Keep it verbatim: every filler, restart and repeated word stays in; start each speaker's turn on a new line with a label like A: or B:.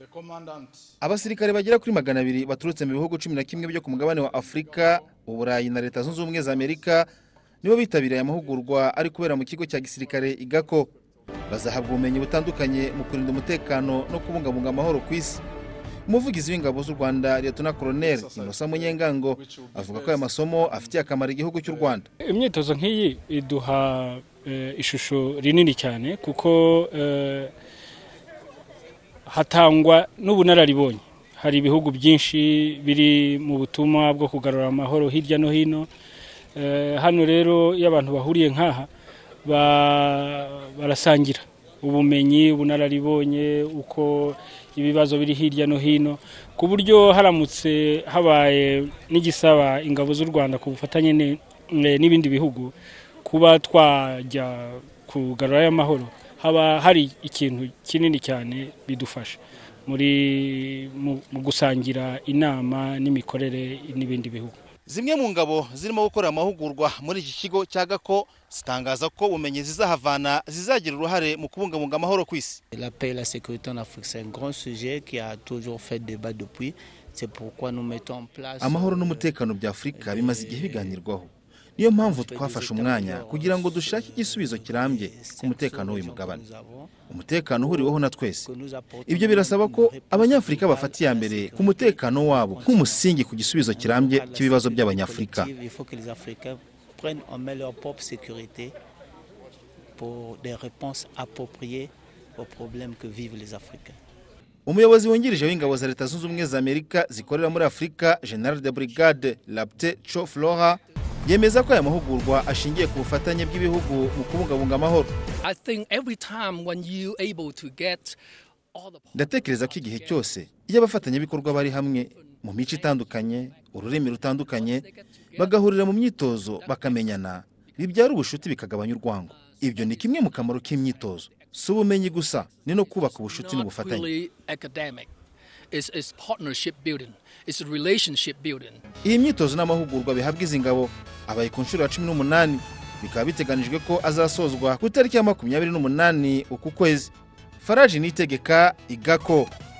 A: Abasirikare bagera kuri magana abiri baturutse mu bihugu cumi na kimwe byo ku mugabane wa Afrika, Uburayi na Leta Zunze Ubumwe za Amerika nibo bitabiriye amahugurwa ari kubera mu kigo cya gisirikare Igako. Bazahabwa ubumenyi butandukanye mu kurinda umutekano no kubungabunga amahoro ku isi. Umuvugizi w'ingabo z'u Rwanda Lieutenant Colonel Innocent Munyengango avuga ko aya masomo afitiye akamaro igihugu cy'u Rwanda.
B: Imyitozo nk'iyi iduha e, ishusho rinini cyane kuko e, hatangwa n'ubunararibonye. Hari ibihugu byinshi biri mu butumwa bwo kugarura amahoro hirya no hino. E, hano rero y'abantu bahuriye nkaha ba, barasangira ubumenyi, ubunararibonye, uko ibibazo biri hirya no hino, ku buryo haramutse habaye n'igisaba ingabo z'u Rwanda ku bufatanye n'ibindi bihugu kuba twajya kugarura y'amahoro, haba hari ikintu kinini cyane bidufasha muri mu gusangira inama n'imikorere n'ibindi bihugu.
A: Zimwe mu ngabo zirimo gukora amahugurwa muri iki kigo cya Gako zitangaza ko ubumenyi zizahavana zizagira uruhare mu kubungabunga amahoro ku isi.
C: La paix et la sécurité en Afrique, c'est un grand sujet qui a toujours fait débat depuis. C'est pourquoi nous mettons en place
A: amahoro n'umutekano bya Afrika bimaze igihe biganirwaho. Niyo mpamvu twafashe umwanya kugira ngo dushake igisubizo kirambye ku mutekano w'uyu mugabane. Umutekano uhuriweho na twese. Ibyo birasaba ko abanyafrika bafatiye mbere ku mutekano wabo nk'umusingi ku gisubizo kirambye cy'ibibazo by'abanyafrika.
C: Il faut que les Africains prennent en main leur propre sécurité pour des réponses appropriées aux problèmes que vivent les Africains.
A: Umuyobozi wungirije w'ingabo za Leta Zunze Ubumwe za Amerika zikorera muri Afrika, General de Brigade Lapte Cho Flora, yemeza ko aya mahugurwa ashingiye ku bufatanye bw'ibihugu mu kubungabunga amahoro.
D: I think every time when you able to get all the
A: Ndatekereza ko igihe cyose iyo abafatanyabikorwa bari hamwe mu mico itandukanye, ururimi rutandukanye, bagahurira mu myitozo bakamenyana, bibyara ubushuti bikagabanya urwango. Ibyo ni kimwe mu kamaro k'imyitozo. Si ubumenyi gusa, ni no kubaka ubushuti n'ubufatanye.
D: It's, it's partnership building, it's a relationship building.
A: Iyi myitozo n'amahugurwa bihabwa izi ngabo abaye ku nshuro ya cumi n'umunani, bikaba biteganijwe ko azasozwa ku itariki ya makumyabiri n'umunani uku kwezi. Faraji Nitegeka, Igako.